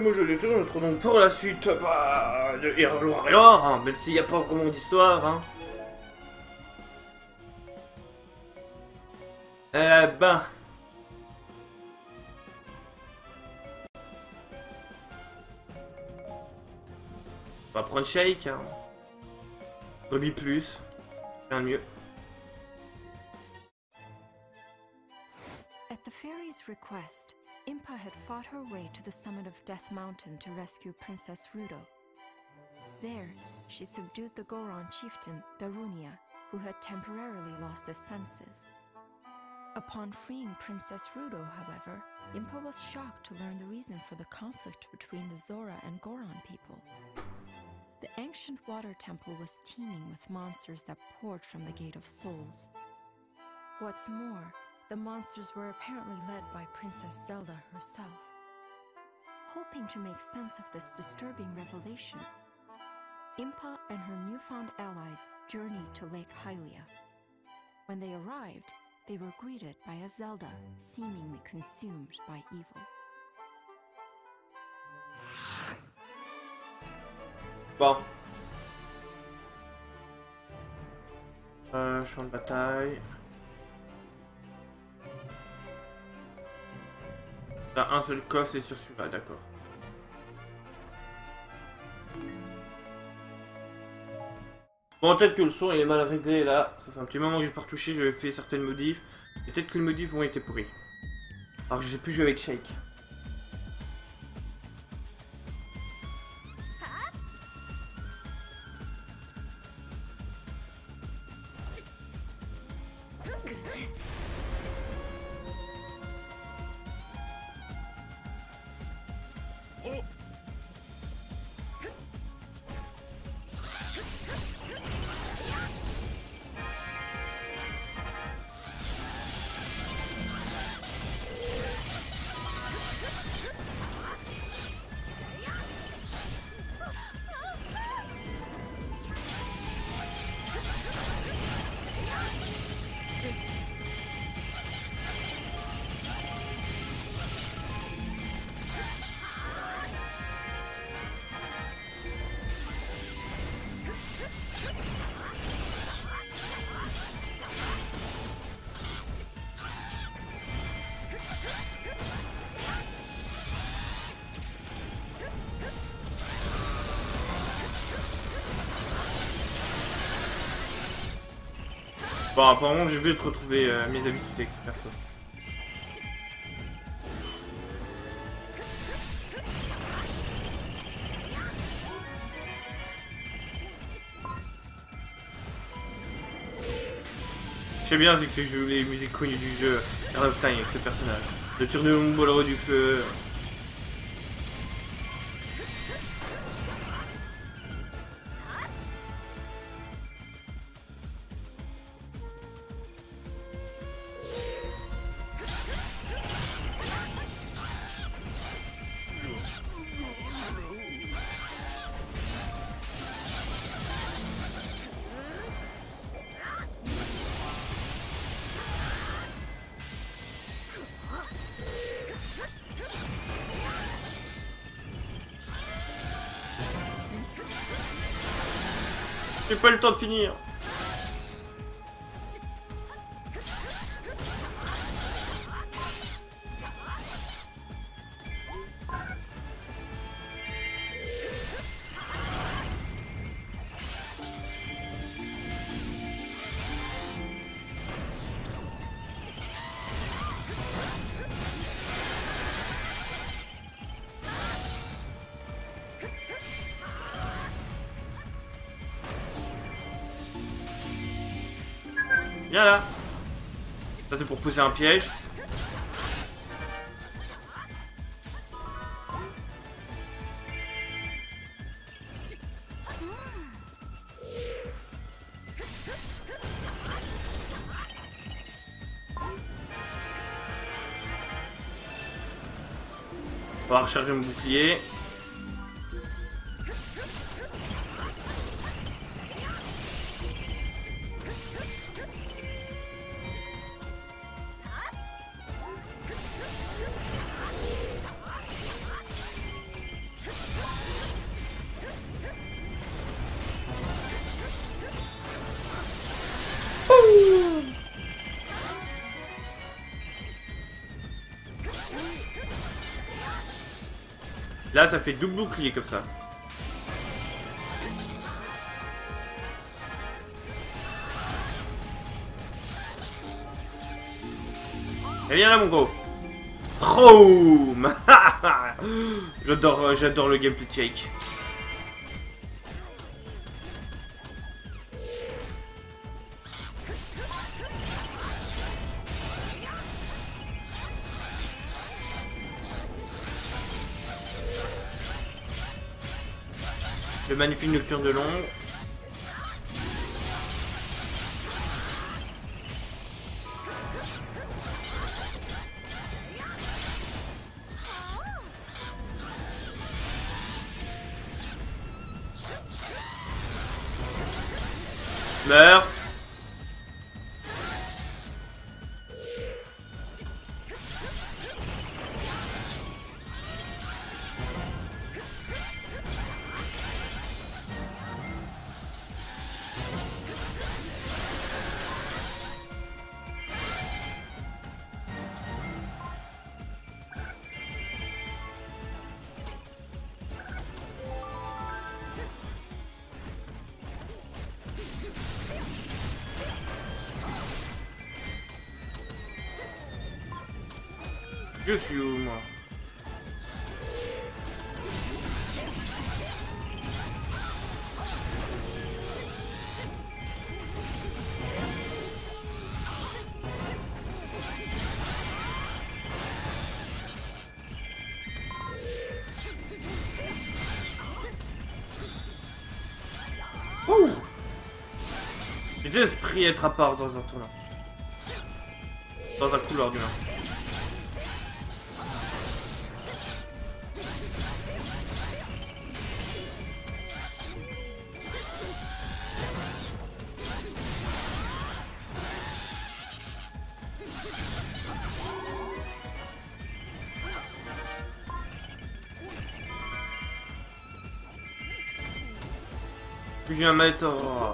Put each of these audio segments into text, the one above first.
moi je détourne, je retrouve donc pour la suite de Hero Warrior, hein, même s'il n'y a pas vraiment d'histoire. Hein. Ben... On va prendre Shake. Hein. Ruby plus. Rien de mieux. At the fairy's request, Impa had fought her way to the summit of Death Mountain to rescue Princess Rudo. There, she subdued the Goron chieftain, Darunia, who had temporarily lost his senses. Upon freeing Princess Rudo, however, Impa was shocked to learn the reason for the conflict between the Zora and Goron people. The ancient water temple was teeming with monsters that poured from the Gate of Souls. What's more, the monsters were apparently led by Princess Zelda herself. Hoping to make sense of this disturbing revelation, Impa and her newfound allies journeyed to Lake Hylia. When they arrived, they were greeted by a Zelda seemingly consumed by evil. Bon. Champ de bataille. Là, un seul coffre, c'est sur celui-là, d'accord. Bon, peut-être que le son il est mal réglé là. Ça fait un petit moment que j'ai pas retouché, j'ai fait certaines modifs. Et peut-être que les modifs vont être pourris. Alors je sais plus jouer avec Shake. Bon, apparemment, je vais te retrouver mes habitudes avec ce perso. Je sais bien que tu joues les musiques connues du jeu Ocarina of Time avec ce personnage. Le tourner au bol du feu. J'ai pas eu le temps de finir. Viens là. Ça c'est pour pousser un piège. On va recharger mon bouclier. Là, ça fait double bouclier comme ça. Et viens là, mon gros. Chrome. J'adore le gameplay de Jake. Le magnifique nocturne de l'ombre. Meurs. Je suis où, moi? Ouh! J'ai l'esprit être à part dans un tournant. Dans un couloir du moins. Je viens mettre... Oh.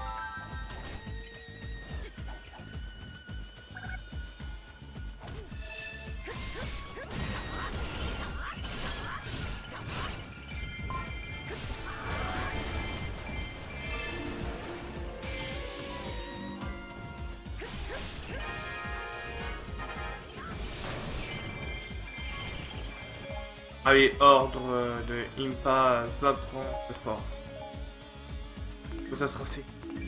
Allez, ordre de Impa va prendre le fort. Ça sera fait.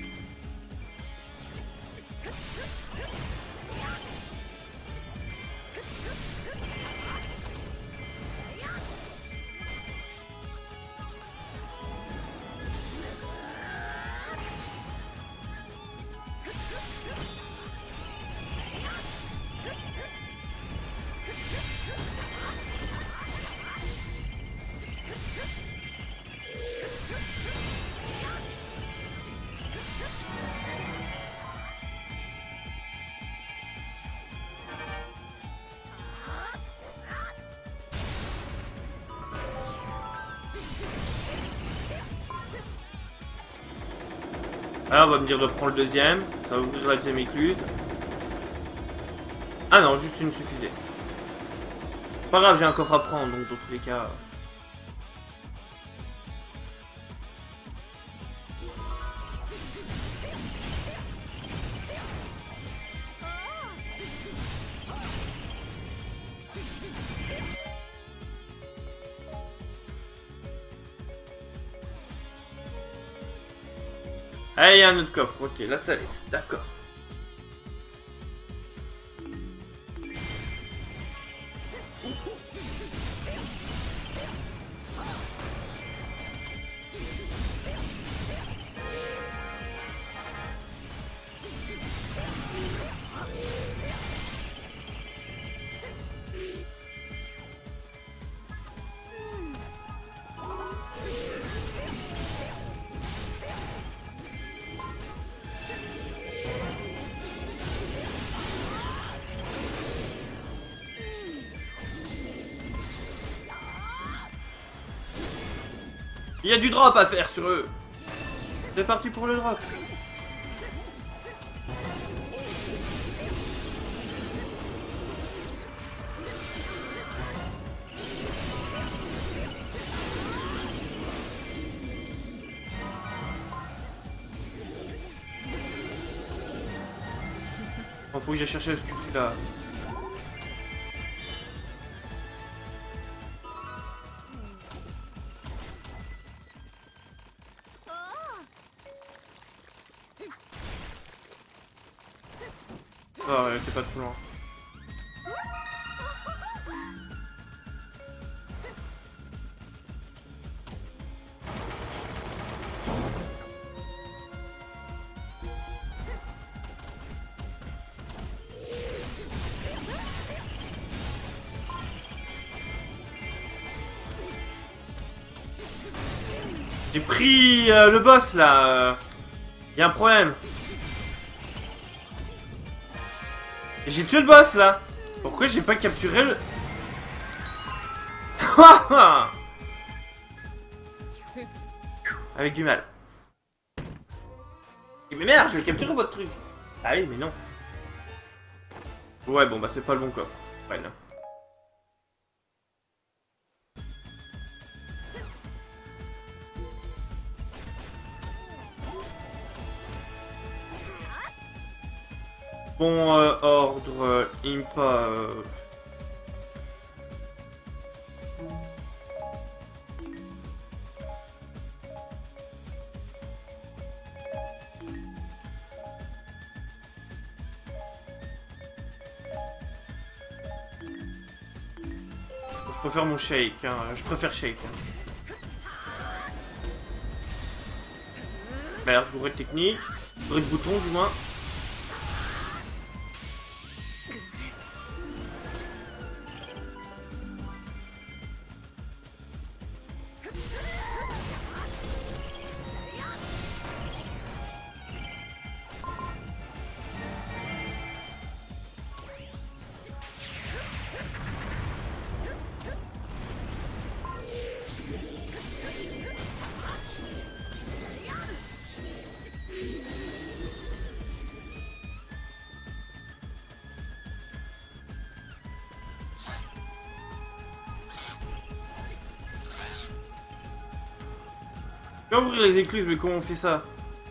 Alors on va me dire de prendre le deuxième, ça va ouvrir la deuxième écluse. Ah non, juste une suffisait. Pas grave, j'ai un coffre à prendre, donc dans tous les cas... Ah, il y a un autre coffre, ok, là ça laisse, d'accord. Il y a du drop à faire sur eux. C'est parti pour le drop. Bon, faut que j'aille chercher ce que là. Ah ouais, t'es pas trop loin. J'ai pris le boss là. Y a un problème. J'ai tué le boss là. Pourquoi j'ai pas capturé le... Avec du mal. Mais merde, je vais capturer votre truc. Ah oui, mais non. Ouais, bon bah c'est pas le bon coffre. Ouais, non. Bon, ordre, Impa... Je préfère mon shake, hein. Je préfère shake. Hein. Merde, bourré de technique, bourré de boutons du moins. Je vais ouvrir les écluses, mais comment on fait ça?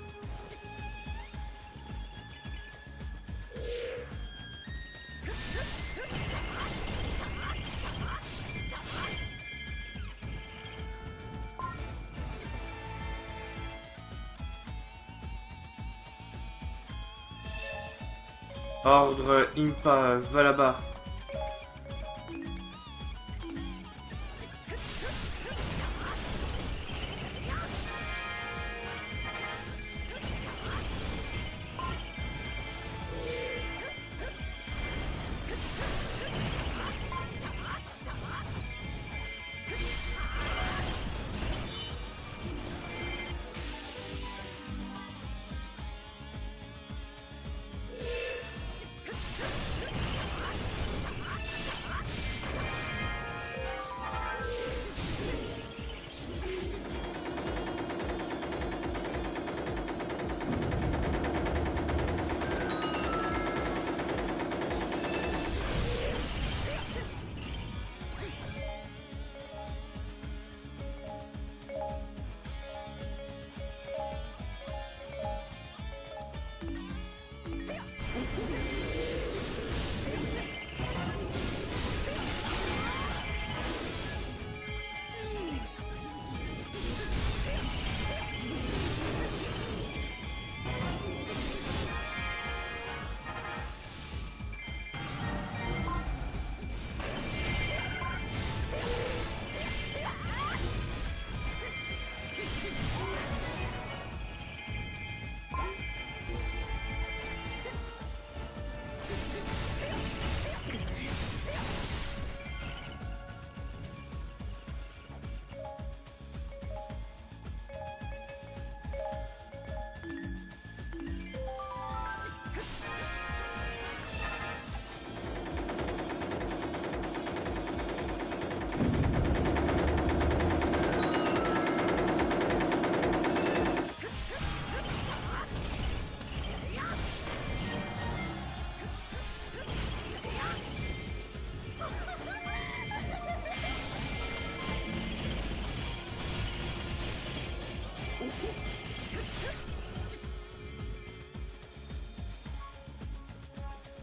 Ordre, Impa, va là-bas.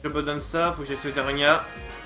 J'ai besoin de ça, faut que j'aille sur Darunia.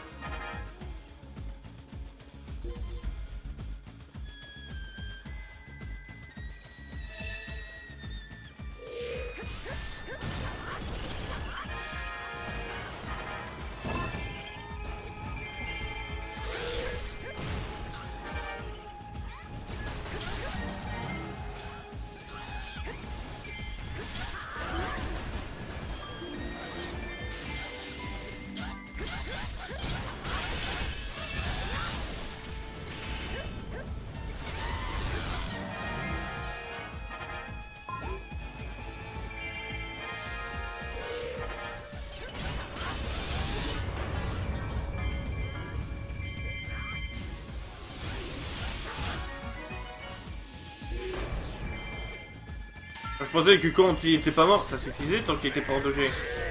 Je pensais que quand il était pas mort, ça suffisait tant qu'il était pas endogé.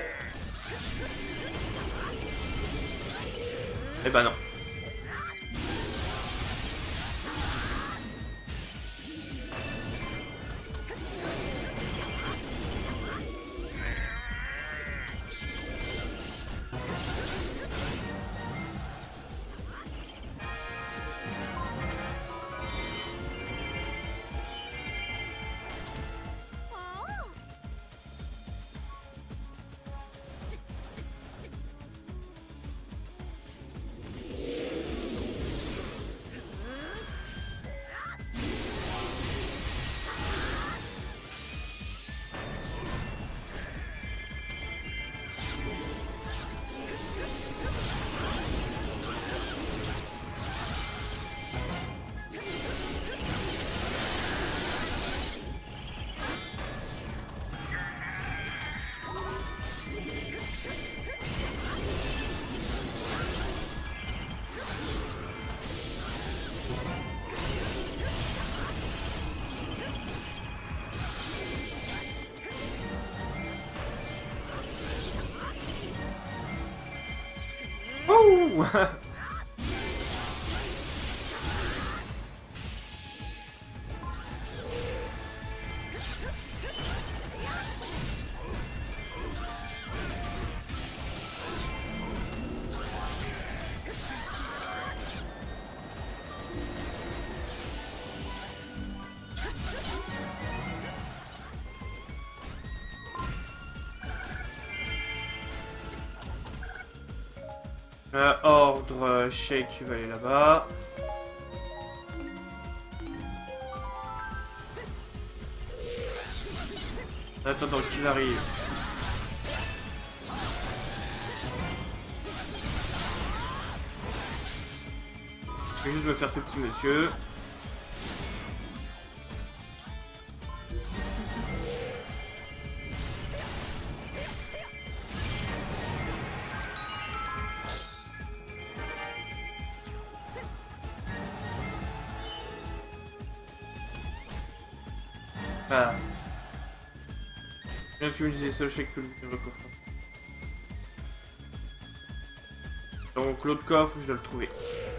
Eh ben non. Oh. Ordre, Shake, tu vas aller là-bas. Attends qu'il arrive. Je vais juste me faire ce petit monsieur. Ah. Bien sûr, je me disais seul chèque que le coffre. Donc l'autre coffre, je dois le trouver.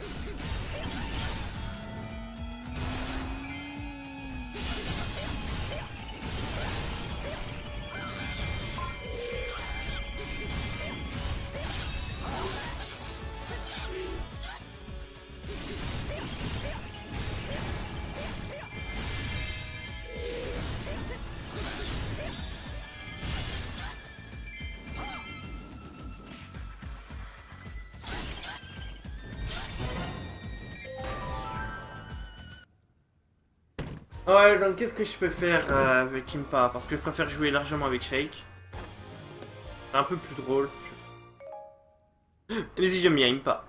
Ouais, donc qu'est-ce que je peux faire avec Impa? Parce que je préfère jouer largement avec Shake. C'est un peu plus drôle. Allez-y, j'aime bien Impa.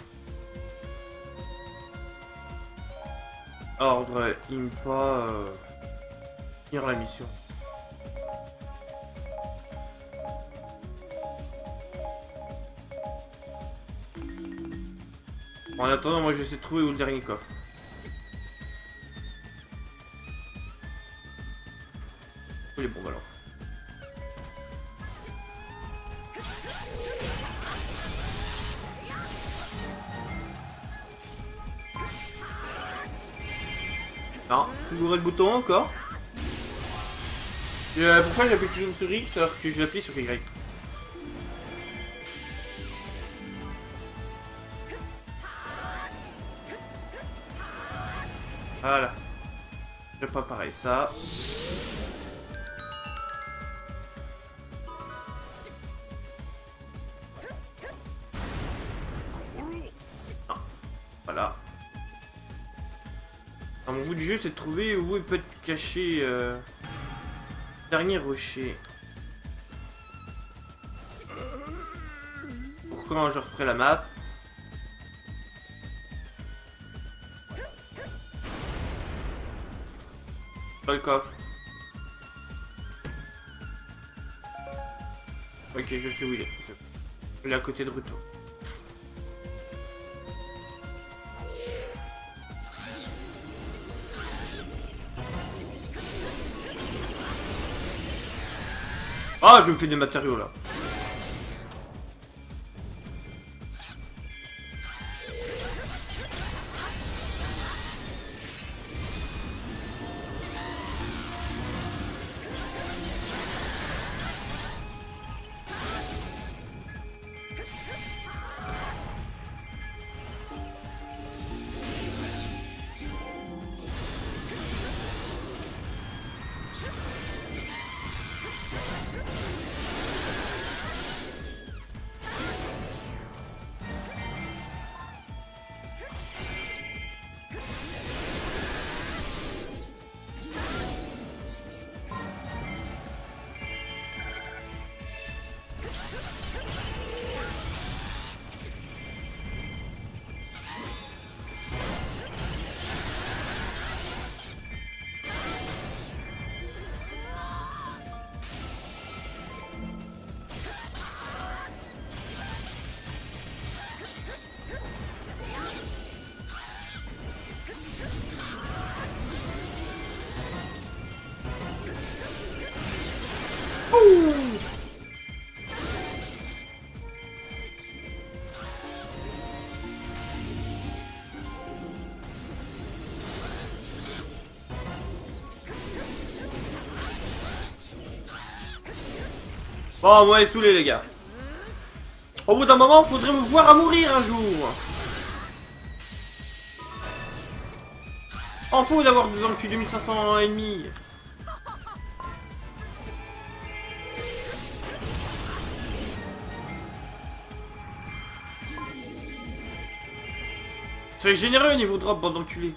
Ordre Impa. Finir la mission. Bon, en attendant, moi je vais essayer de trouver où le dernier coffre. Où les bombes alors? Non, bourrer le bouton encore. Pourquoi j'appuie toujours sur X alors que je l'appuie sur Y? Voilà. Je vais préparer ça. Ah, voilà. Alors, mon bout du jeu, c'est de trouver où il peut être caché dernier rocher. Pour quand je referai la map. Pas le coffre. Ok, je sais où il est. Il est à côté de Ruto. Ah, je me fais des matériaux là. Oh, moi, il est saoulé, les gars. Au bout d'un moment, faudrait me voir à mourir un jour. En fou d'avoir vaincu 2500 ennemis. Soyez généreux au niveau drop, bande d'enculés.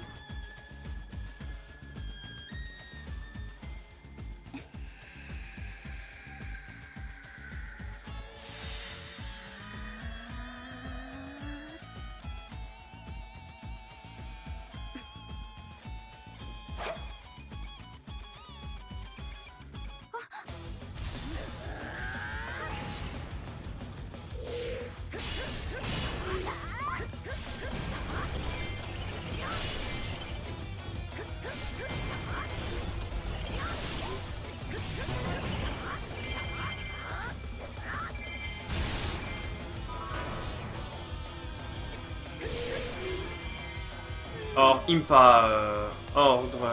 Or, Impa, ordre.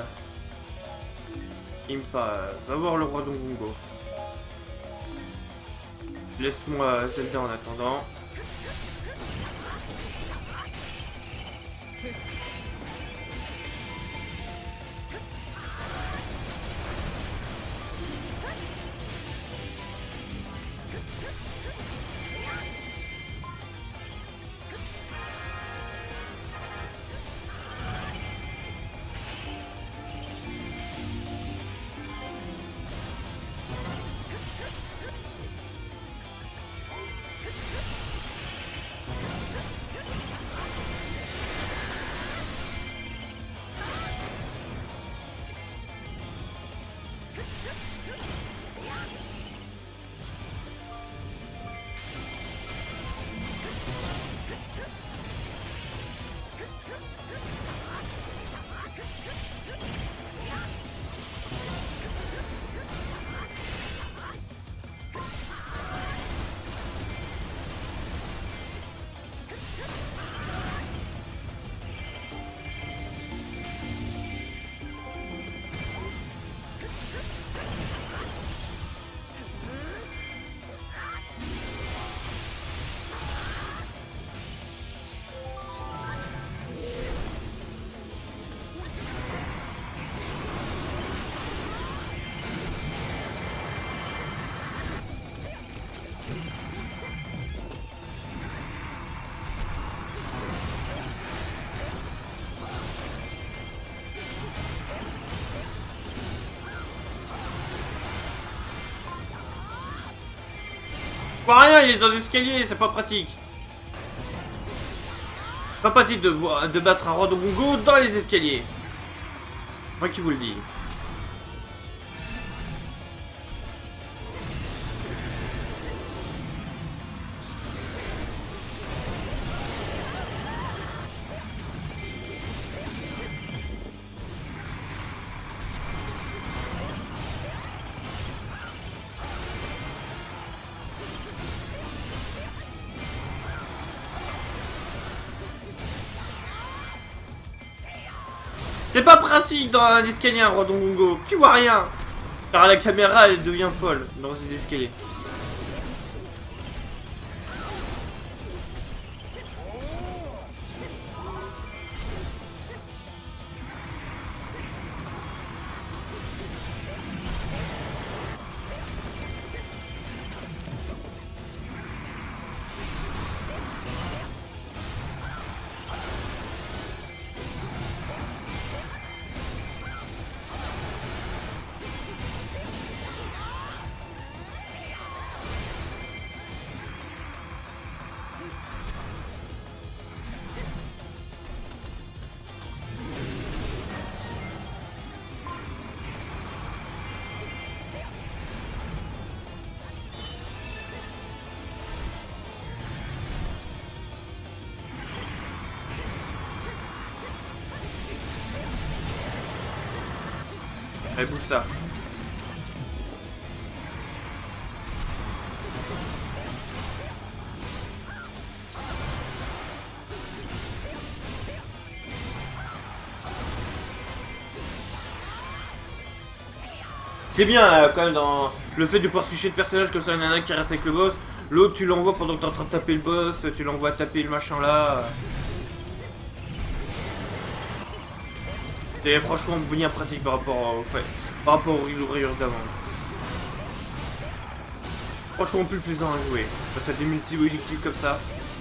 Impa, va voir le roi Dongungo. Laisse-moi Zelda en attendant. vois rien, il est dans l'escalier, c'est pas pratique. Pas pratique de battre un Rondogungo dans les escaliers. Moi qui vous le dis. C'est pas pratique dans un escalier un Rondogungo. Tu vois rien. Car la caméra elle devient folle dans ces escaliers. Allez, bouge ça. C'est bien quand même dans le fait de pouvoir switcher de personnage comme ça, il y en a un qui reste avec le boss, l'autre tu l'envoies pendant que t'es en train de taper le boss, tu l'envoies taper le machin là. C'est franchement bien pratique par rapport au fait, par rapport aux rayures d'avant. Franchement plus plaisant à jouer. Quand t'as des multi-objectifs comme ça.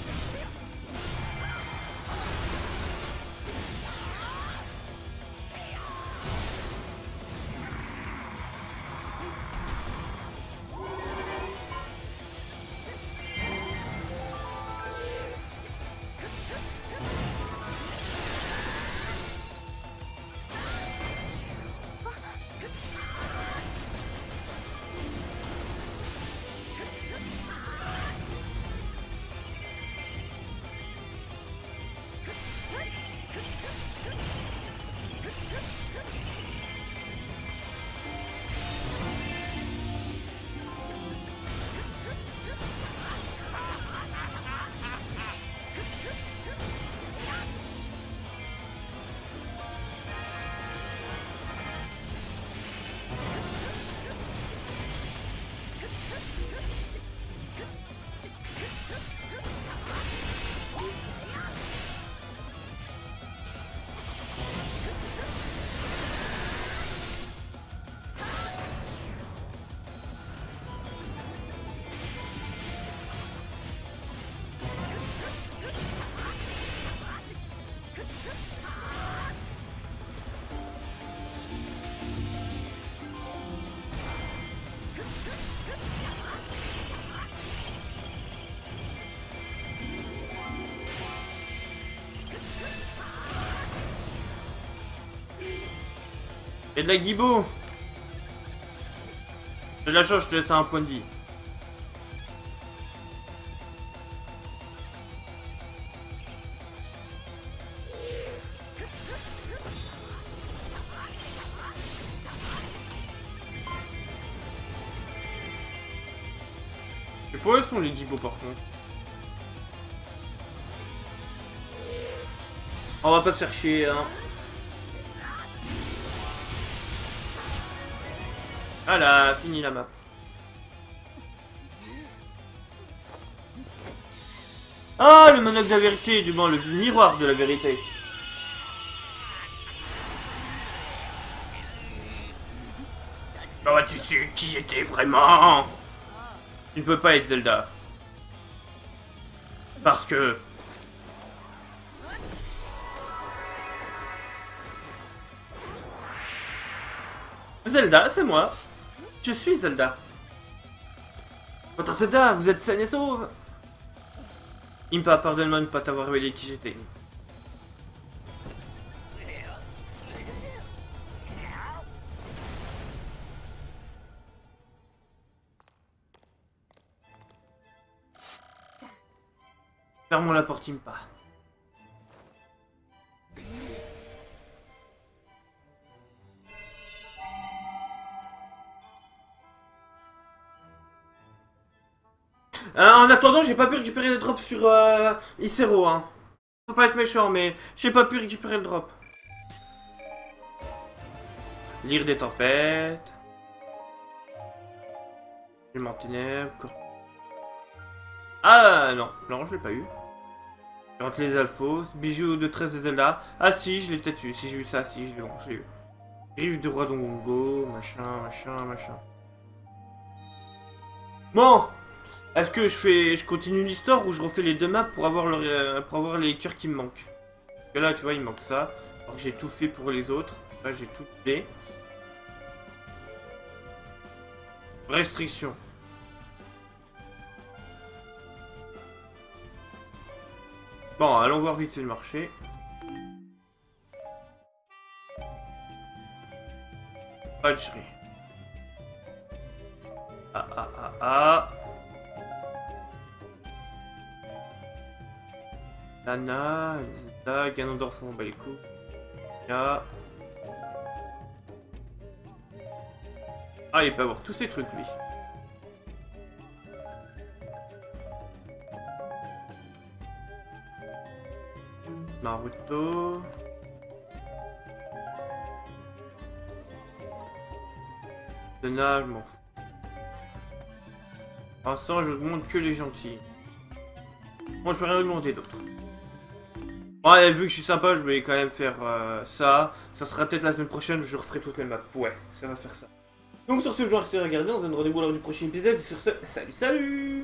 Et de la Guibo. De la chance, je te laisse un point de vie. Mais pour eux sont les Guibo par contre. On va pas se faire chier hein. Voilà, fini la map. Ah, le monocle de la vérité, du moins le miroir de la vérité. Oh, tu sais qui j'étais vraiment? Tu ne peux pas être Zelda. Parce que... Zelda, c'est moi. Je suis Zelda. Votre Zeta, vous êtes saine et sauve. Impa, pardonne-moi de ne pas t'avoir révélé qui j'étais. Fermons la porte, Impa. En attendant, j'ai pas pu récupérer les drops sur Isero, hein. Faut pas être méchant, mais j'ai pas pu récupérer le drop. Lire des tempêtes. Élément ténèbres. Ah non, non, je l'ai pas eu. Entre les Alphos, bijoux de 13 de Zelda. Ah si, je l'ai peut-être eu. Si j'ai eu ça, si, je l'ai bon, j'ai eu. Griffe du roi Dongongo, machin. Bon! Est-ce que je continue l'histoire ou je refais les deux maps pour avoir, les cœurs qui me manquent? Parce que là, tu vois, il me manque ça. Alors que j'ai tout fait pour les autres. Là, j'ai tout fait. Restriction. Bon, allons voir vite fait le marché. Badgery. Ah. Lana, Zelda, Ganondorf, on bat les coups. Ah, il peut avoir tous ces trucs, lui. Naruto. Lana, je m'en fous. Pour l'instant, je demande que les gentils. Moi, je peux rien demander d'autre. Ouais, vu que je suis sympa, je vais quand même faire ça. Ça sera peut-être la semaine prochaine où je referai toutes les maps. Ouais, ça va faire ça. Donc sur ce, je vais rester regarder. On se donne rendez-vous lors du prochain épisode. Et sur ce, salut!